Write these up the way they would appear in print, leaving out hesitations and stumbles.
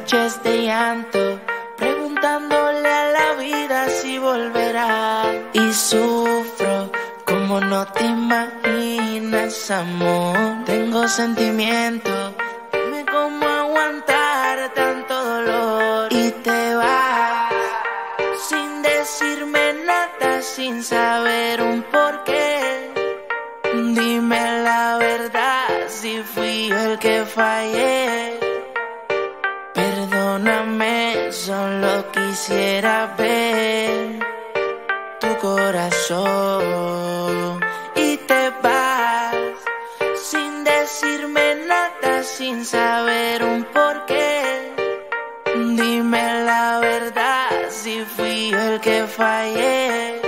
noches de llanto, preguntándole a la vida si volverá. Y sufro como no te imaginas, amor. Tengo sentimientos, dime cómo aguantar tanto dolor. Y te vas sin decirme nada, sin saber un porqué. Dime la verdad, si fui yo el que fallé. Perdóname, solo quisiera ver tu corazón. Y te vas sin decirme nada, sin saber un porqué. Dime la verdad, si fui yo el que fallé.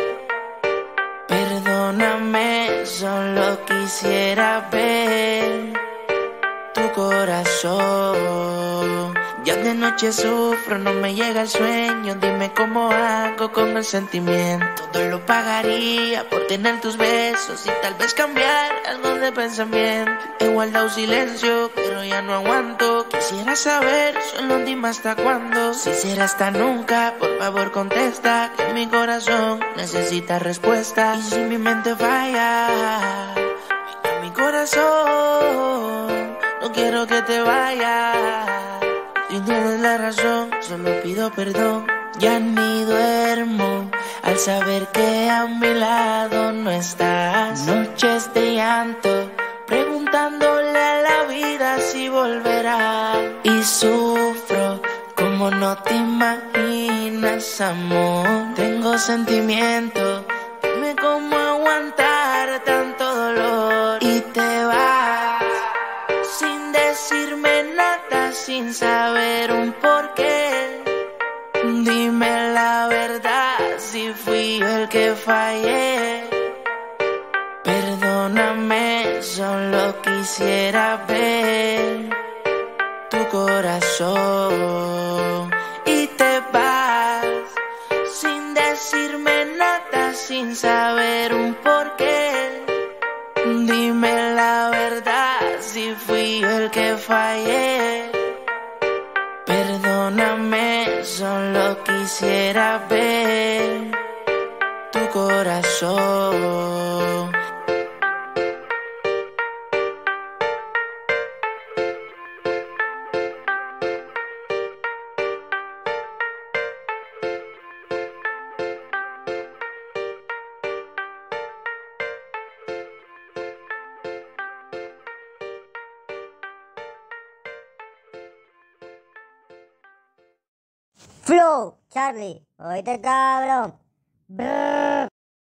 Perdóname, solo quisiera ver tu corazón. Ya de noche sufro, no me llega el sueño. Dime cómo hago con el sentimiento. Todo lo pagaría por tener tus besos y tal vez cambiar algo de pensamiento. He guardado silencio, pero ya no aguanto. Quisiera saber, solo dime hasta cuándo. Si será hasta nunca, por favor contesta, que mi corazón necesita respuesta. Y si mi mente falla, mira mi corazón, no quiero que te vayas. Si tienes la razón, solo pido perdón. Ya ni duermo al saber que a mi lado no estás. Noches de llanto, preguntándole a la vida si volverá. Y sufro como no te imaginas, amor. Tengo sentimientos, dime cómo aguantar tanto dolor. Y te vas sin decirme nada, sin saber un porqué. Dime la verdad, si fui yo el que fallé. Perdóname, solo quisiera ver tu corazón. Y te vas sin decirme nada, sin saber un porqué. Dime la verdad, si fui yo el que fallé. Perdóname, solo quisiera ver tu corazón. Flow, Charlie, oíste cabrón. Brrr.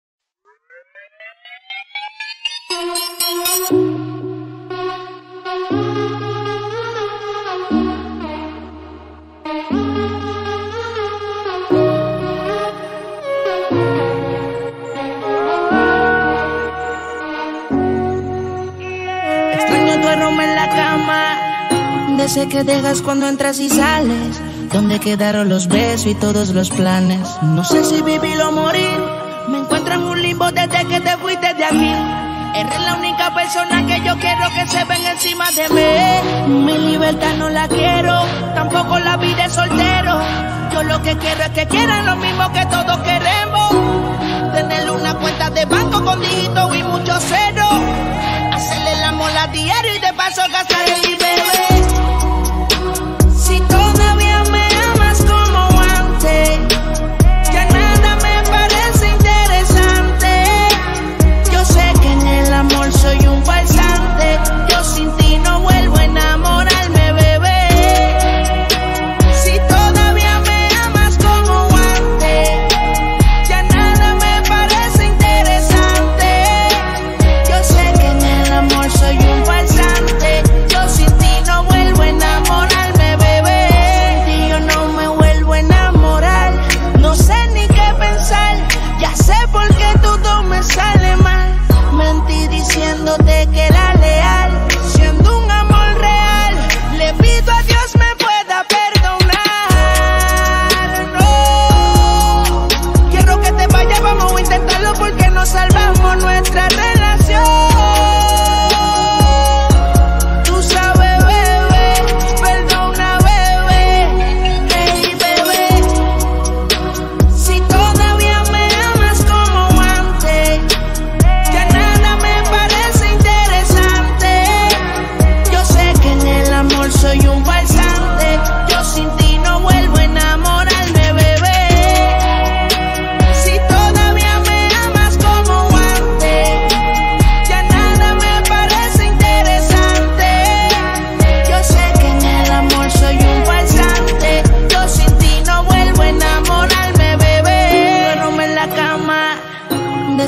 Extraño tu aroma en la cama, de ese que dejas cuando entras y sales. ¿Dónde quedaron los besos y todos los planes? No sé si vivir o morir. Me encuentro en un limbo desde que te fuiste de aquí. Eres la única persona que yo quiero que se ven encima de mí. Mi libertad no la quiero, tampoco la vida de soltero. Yo lo que quiero es que quieran lo mismo que todos queremos. Tener una cuenta de banco con dígitos y muchos ceros. Hacerle el amor a diario y de paso gastar el bebé. Si todavía me amas como antes, ya nada me parece interesante. Yo sé que en el amor soy un falsante. Yo sin ti no vuelvo a enamorarme, bebé. Si todavía me amas como antes, ya nada me parece interesante. Yo sé que en el amor soy un falsante. Yo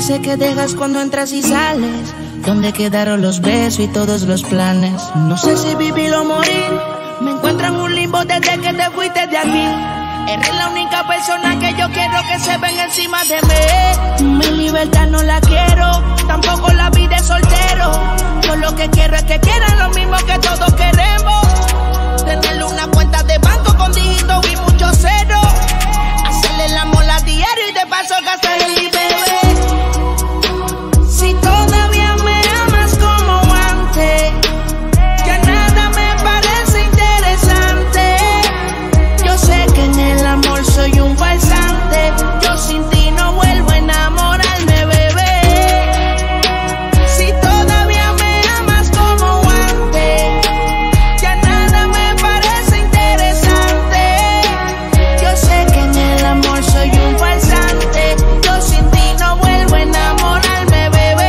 ese que dejas cuando entras y sales. ¿Dónde quedaron los besos y todos los planes? No sé si vivir o morir. Me encuentro en un limbo desde que te fuiste de aquí. Eres la única persona que yo quiero que se venga encima de mí. Mi libertad no la quiero, tampoco la vida de soltero. Yo lo que quiero es que quieran lo mismo que todos queremos. Tenerle una cuenta de banco con dígitos y muchos ceros. Hacerle el amor a diario y de paso gastar el bebé. Si todavía me amas como antes, ya nada me parece interesante. Yo sé que en el amor soy un falsante. Yo sin ti no vuelvo a enamorarme, bebé. Si todavía me amas como antes, ya nada me parece interesante. Yo sé que en el amor soy un falsante. Yo sin ti no vuelvo a enamorarme, bebé.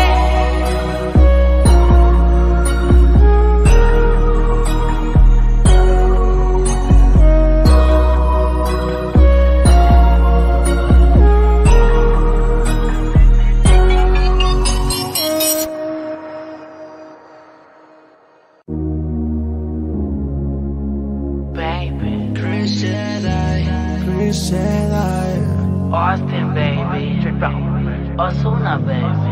Baby, Chris said I Austin, baby. Ozuna, baby.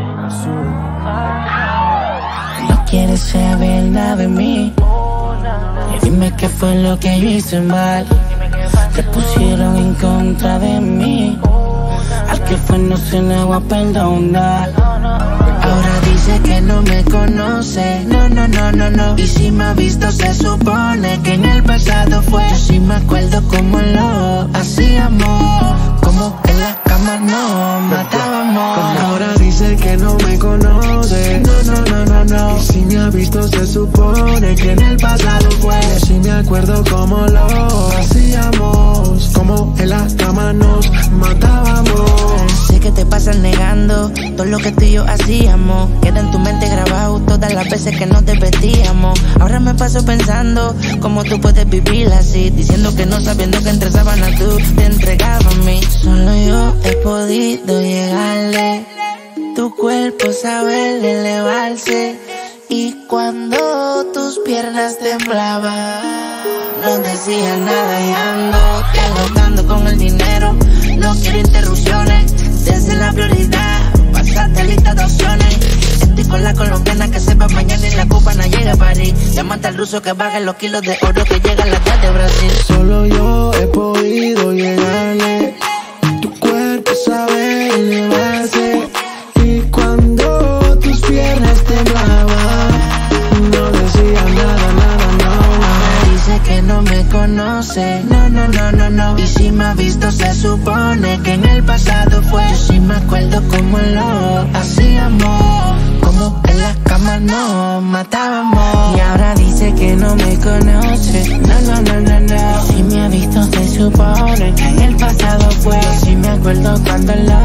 no quieres saber nada de mí. Y dime qué fue lo que yo hice mal. Te pusieron en contra de mí. Al que fue no se le va a perdonar. Ahora dice que no me conoce. No, no, no, no, no. Y si me ha visto se supone que en el pasado fue. Yo sí me acuerdo cómo lo hacíamos. Como en la cama nos matábamos. Ahora dice que no me conoce. No, no, no, no, no. Y si me ha visto se supone que en el pasado fue. Yo sí me acuerdo cómo lo hacíamos. Como en la cama nos matábamos. Sé que te pasas negando todo lo que tú y yo hacíamos. Queda en tu mente grabado todas las veces que nos divertíamos. Ahora me paso pensando cómo tú puedes vivir así, diciendo que no, sabiendo que entre sábanas tú te entregabas a mí. Solo yo he podido llegarle. Tu cuerpo sabe elevarse. Y cuando tus piernas temblaban, no decía nada y ando agotando con el dinero. No quiero interrupciones, desde la prioridad pasaste lista de opciones. Estoy con la colombiana que sepa mañana y la cubana llega a París. Llámate al ruso que baje los kilos de oro que llega a la casa de Brasil. Solo yo he podido llegarle. Tu cuerpo sabe elevarse. Y cuando tus piernas temblaban, no decía nada, nada, no, nada. Dice que no me conoce. No, no, no, no, no. Y si me ha visto se supone que en el pasado fue. Yo sí me acuerdo cómo lo hacíamos. Como en las camas nos matábamos. Y ahora dice que no me conoce. No, no, no, no, no. Si me ha visto se supone que en el pasado fue. Yo sí me acuerdo cuando lo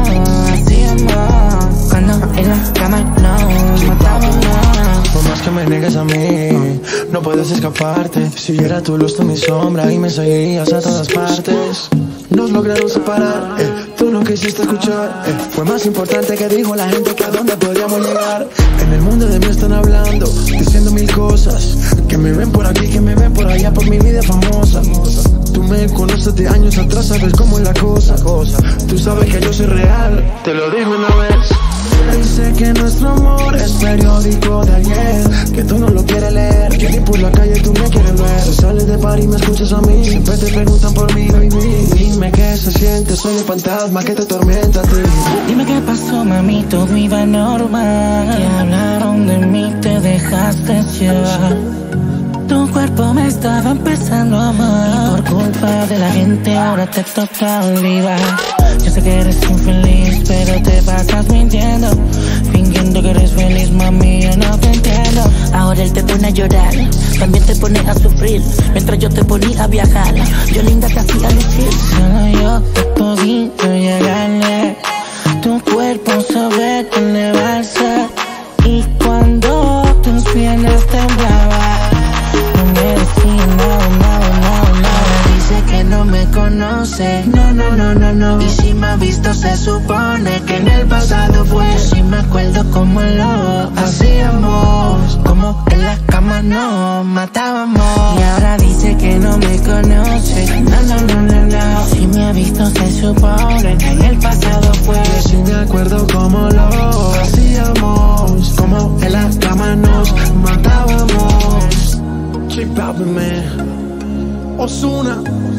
hacíamos. Cuando en las camas nos matábamos. Por más que me niegues a mí, no puedes escaparte. Si yo era tu luz, tú mi sombra y me seguías a todas partes. Nos lograron separar, tú no quisiste escuchar. Fue más importante que dijo la gente que a dónde podíamos llegar. En el mundo de mí están hablando, diciendo mil cosas. Que me ven por aquí, que me ven por allá, por mi vida famosa. Tú me conoces de años atrás, sabes cómo es la cosa. Tú sabes que yo soy real, te lo dije una vez. Dice que nuestro amor es periódico de ayer, que tú no lo quieres leer, que por la calle tú me quieres ver. Tú sales de par y me escuchas a mí, siempre te preguntan por mí, baby. Dime qué se siente, soy el fantasma que te atormenta a ti. Dime qué pasó, mami, todo iba normal. Que hablaron de mí, te dejaste llevar. Tu cuerpo me estaba empezando a amar. Y por culpa de la gente ahora te toca olvidar. Yo sé que eres infeliz, pero te pasas mintiendo, fingiendo que eres feliz, mami, yo no te entiendo. Ahora él te pone a llorar, también te pone a sufrir, mientras yo te ponía a viajar, yo linda te hacía lucir. Solo yo he podido llegarle. Tu cuerpo sabe elevarse. Y cuando tus piernas temblaban, no me decía nada, nada, nada, nada. Dice que no me conoce. No, no, no, no, no. no. Y si me has visto se supone que en el pasado fue. Yo sí me acuerdo como lo hacíamos, como en las camas nos matábamos. Y ahora dice que no me conoce. No. Si me ha visto se supone que en el pasado fue. Yo sí me acuerdo como lo hacíamos, como en las camas nos matábamos. J Balvin, man. Ozuna,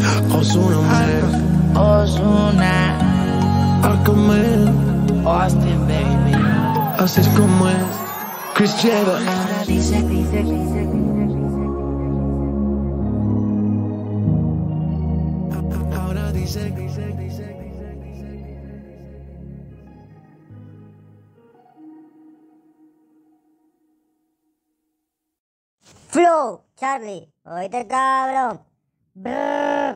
man. Ozuna, Aquaman, Austin, baby. así es como es. Chris Jeva. ahora dice. Ahora dice. Flow, Charlie, oíste cabrón. Brrr.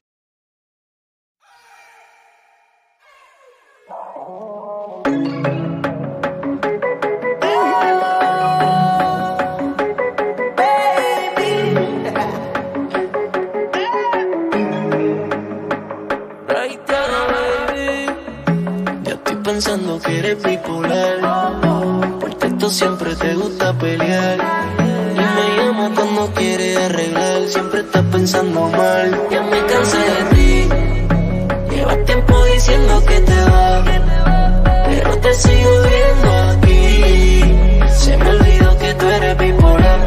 Ya estoy pensando que eres bipolar. Por texto siempre te gusta pelear. Y me llama cuando quieres arreglar. Siempre estás pensando mal. Ya me cansé de ti. Llevas tiempo diciendo que te vas, pero te sigo viendo aquí. Se me olvidó que tú eres bipolar.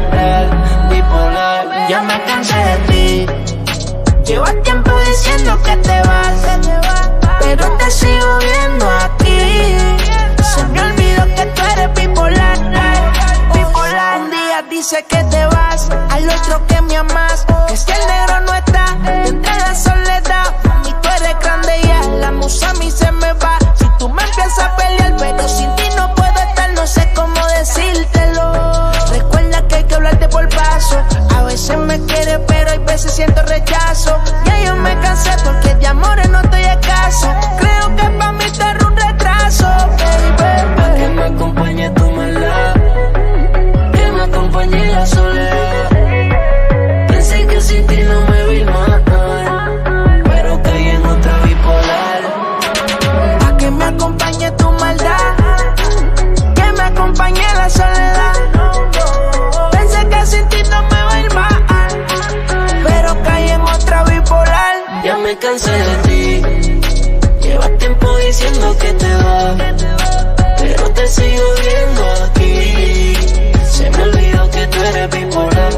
Ya me cansé de ti. Llevas tiempo diciendo que te vas, pero te sigo viendo aquí. Se me olvidó que tú eres bipolar. Un día dice que te vas, al otro que me amas. Que si el negro no está, entre la soledad. Y tú eres grande ya, la musa a mí se me va. Si tú me empiezas a pelear, pero sin ti no puedo estar, no sé cómo decírtelo. Recuerda que hay que hablarte por paso. A veces me quieres, pero hay veces siento rechazo. Ya yo me cansé porque de amores no estoy escaso. Creo que pa' mí te era un retraso, baby. Pa' que me acompañe tu maldad, que me acompañe la soledad. Pensé que sin ti no me vi mal, pero caí en otra bipolar. Pa' que me acompañe tu maldad, que me acompañe la soledad. Pensé que sin ti no me va a ir mal, pero caí en otra bipolar. Ya me cansé de ti. Llevas tiempo diciendo que te vas, pero te sigo viendo aquí. Se me olvidó que tú eres bipolar.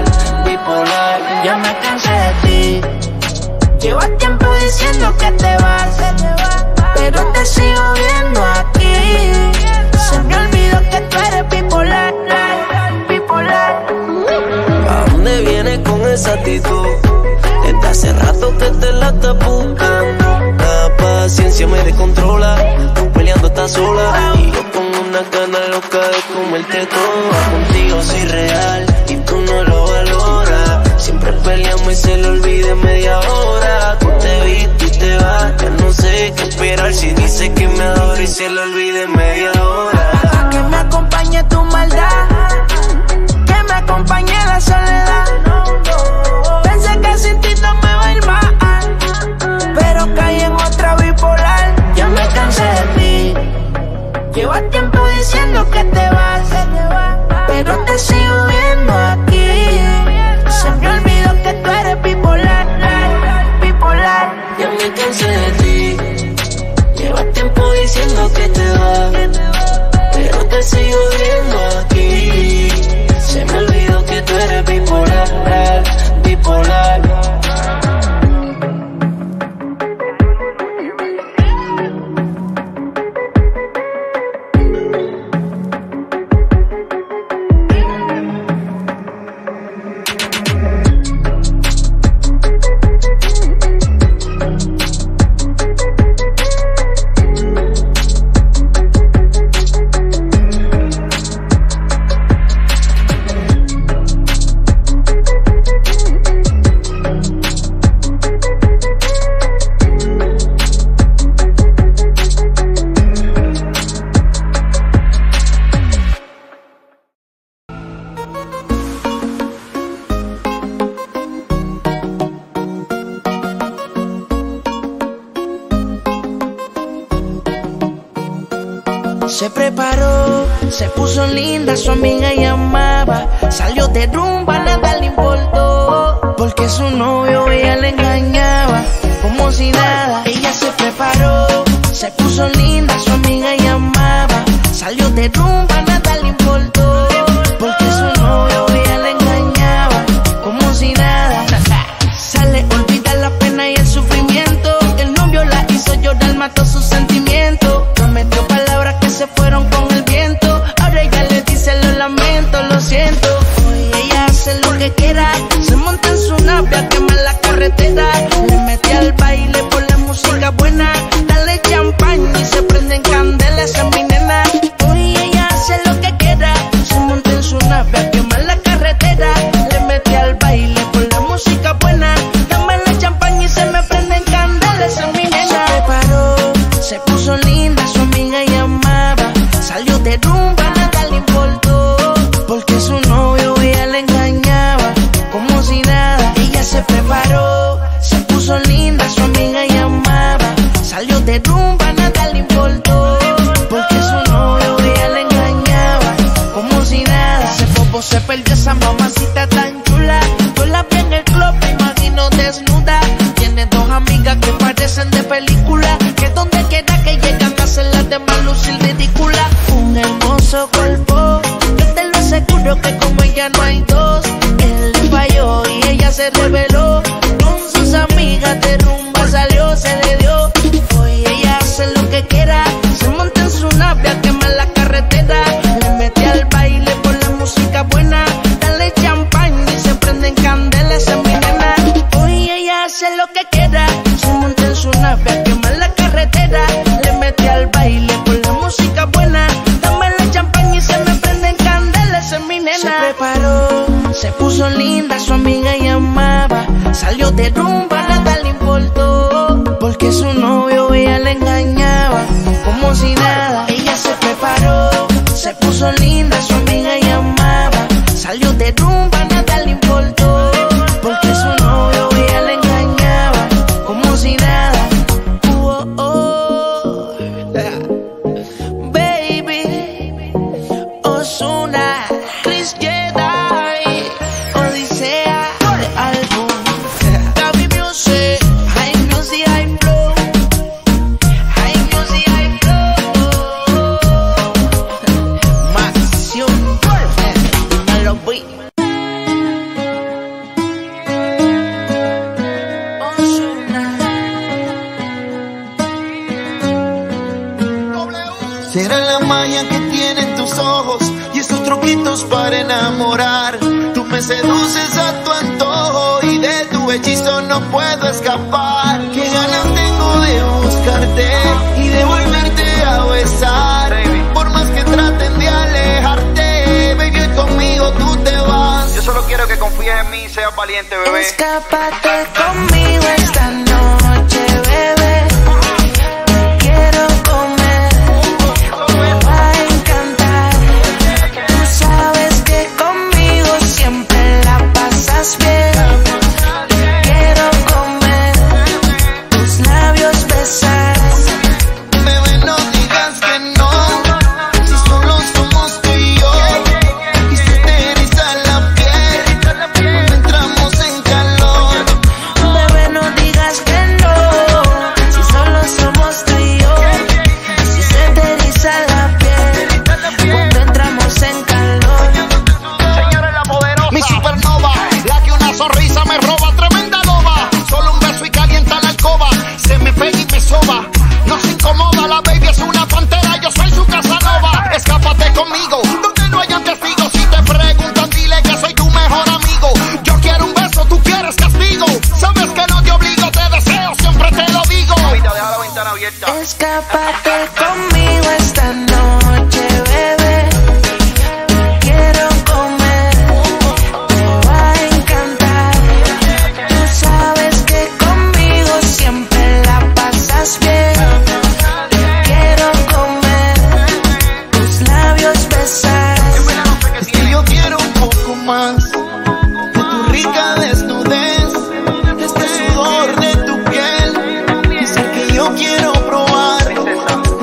Ya me cansé de ti. Llevas tiempo diciendo que te vas, pero te sigo viendo aquí. Se me olvidó que tú eres bipolar. ¿A dónde vienes con esa actitud? Desde hace rato que te la estás buscando. La paciencia me descontrola. Tú peleando estás sola y yo con una gana loca de comerte toda. Contigo soy real y tú no lo valoras. Siempre peleamos y se lo olvida en media hora. Tú te viste y te vas, ya no sé qué esperar. Si dice que me adora y se lo olvida en media hora. Que me acompañe tu maldad, que me acompañe la soledad. Pensé que sin ti no me va a ir mal, pero caí en otra bipolar. Ya me cansé de ti. Llevas tiempo diciendo que te vas, pero te sigo viendo aquí. Se me olvidó que tú eres bipolar. Ya me cansé de ti. Llevas tiempo diciendo que te vas, pero te sigo viendo aquí. Se me olvidó que tú eres bipolar. Se preparó, se puso linda, su amiga llamaba. Salió de rumba, nada le importó, porque su novio ella le engañaba, como si nada. Ella se preparó, se puso linda, su amiga llamaba. Salió de rumba, nada le importó, porque su novio ella le engañaba, como si nada. Sale, olvida la pena y el sufrimiento. El novio la hizo llorar, mató sus sentimientos. Prometió palabras que se fueron con el viento. Ahora ella le dice lo lamento, lo siento. Hoy ella hace lo que quiera, se monta en su nave a quemar la carretera. Le mete al baile por la música buena. Dale champán y se prenden candelas, esa es mi nena. Hoy ella hace lo que quiera, se monta en su nave a quemar la carretera. Le mete al baile por la música buena. Dame la champán y se me prenden candelas, esa es mi nena. Se preparó, se puso linda, su amiga llamaba. Salió de rumba, nada le importó, porque su novio ella le engañaba, como si nada. Ella se preparó, se puso linda, su amiga llamaba. Salió de rumba, nada le importó, porque su novio ella le engañaba, como si nada. Ese popo se perdió, esa mamacita tan chula. Yo la vi en el club, me imagino desnuda. Tiene dos amigas que parecen de película, que donde quiera que llegan hacen las demás lucir ridícula. Un hermoso cuerpo, yo te lo aseguro que como ella no hay dos. Él le falló y ella se reveló, con sus amigas de rumba salió, se le dio. Hoy ella hace lo que quiera, se monta en su nave a quemar la carretera. Le mete al baile por la música buena. Dale champán y se prenden candelas, esa es mi nena. Hoy ella hace lo que quiera, se monta en su nave a quemar la carretera. Le mete al baile por la música buena. Dame la champán y se me prenden candelas, esa es mi nena. Se preparó, se puso linda, su amiga llamaba. Salió de rumba, nada le importó, porque su novio ella le engañaba, como si nada. Ella se preparó, se puso linda, su amiga llamaba. Salió de rumba, nada le importó, porque su novio ella le engañaba, como si nada. Baby, Ozuna, Chris Jedi, Odisea, de álbum, Gaby Music, High Music, High Flow, High Music, High Flow, Mansión, no lo vi. Será la magia que tienen tus ojos y esos truquitos para enamorar. Tú me seduces a tu antojo y de tu hechizo no puedo escapar. Qué ganas tengo de buscarte y de volverte a besar. Por más que traten de alejarte, baby, conmigo tú te vas. Yo solo quiero que confíes en mí y seas valiente, bebé. Escápate conmigo esta noche, bebé. Te quiero comer, me va a encantar. Tú sabes que conmigo siempre la pasas bien. Te quiero comer, tus labios besar. Bebé, no digas que no, si solo somos tú y yo. Y se te eriza la piel cuando entramos en calor. Bebé, no digas que no, si solo somos tú y yo. Si se te eriza la piel cuando entramos en calor. Señores, la poderosa. Mi supernova, la que una sonrisa me roba, tremenda loba. Solo un beso y calienta la alcoba, se me pega y me soba. No se incomoda, la baby es una pantera, yo soy su Casanova. Escápate conmigo, donde no hayan testigos. Si te preguntan, dile que soy tu mejor amigo. Yo quiero un beso, tú quieres castigo. Sabes que no te obligo, te deseo, siempre te lo digo. Mamita, deja la ventana abierta. Escápate conmigo esta noche, bebé. Te quiero comer, te va a encantar. Tú sabes que conmigo siempre la pasas bien. Te quiero comer, tus labios besar. Es que yo quiero un poco más de tu rica desnudez, este sudor de tu piel. Es el que yo quiero probar.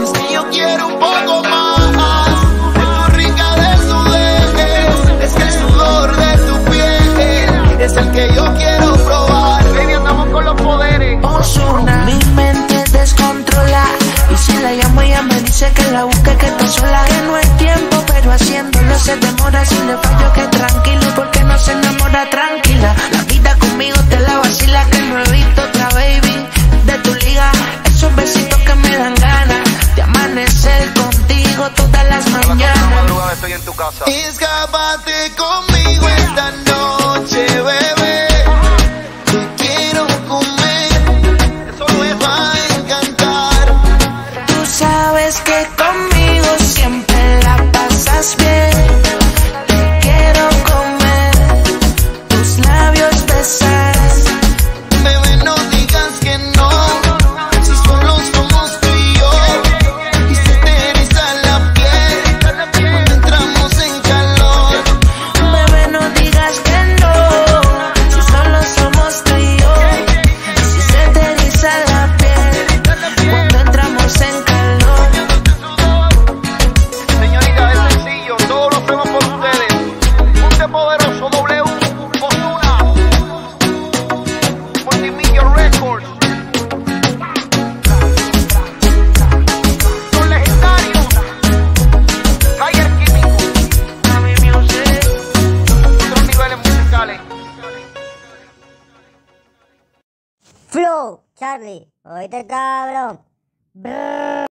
Flow, Charlie. Oíste, cabrón. Brrr.